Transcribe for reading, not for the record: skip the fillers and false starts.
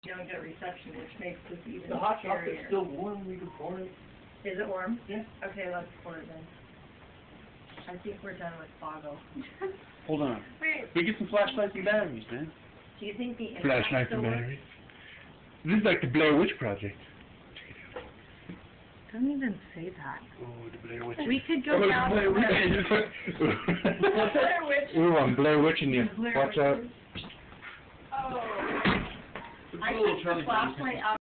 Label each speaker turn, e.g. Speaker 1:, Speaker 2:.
Speaker 1: you don't get reception, which makes this even
Speaker 2: The hot
Speaker 1: scarier.
Speaker 2: chocolate's still warm, we can pour it.
Speaker 1: Is it warm?
Speaker 2: Yeah.
Speaker 1: Okay, let's pour it then. I think we're done with Boggle.
Speaker 2: Hold on.
Speaker 1: Wait,
Speaker 2: We get some flashlights and batteries, man.
Speaker 1: do you think the impact
Speaker 3: Flashlights
Speaker 1: still
Speaker 3: and
Speaker 1: works?
Speaker 3: batteries. This is like the Blair Witch Project.
Speaker 1: Don't even say that.
Speaker 3: Oh, the Blair Witch.
Speaker 1: We could go
Speaker 3: Oh,
Speaker 1: down
Speaker 3: the
Speaker 1: to
Speaker 3: Blair Witch.
Speaker 1: Blair Witch.
Speaker 3: Ooh, I'm Blair Witching you.
Speaker 1: Blair
Speaker 3: Watch out.
Speaker 1: Witches. Oh.
Speaker 2: It's
Speaker 1: I
Speaker 2: a little
Speaker 1: took the
Speaker 2: Charlie Brown.
Speaker 1: flashlight out.